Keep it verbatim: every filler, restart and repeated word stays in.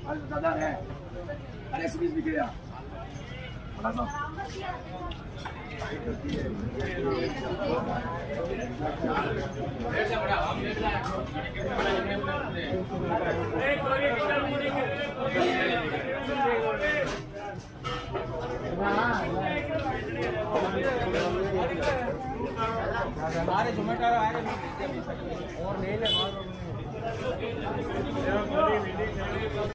दादा है अरे सुबह भी गया हमारे जोमेटो आ रहे और ले ले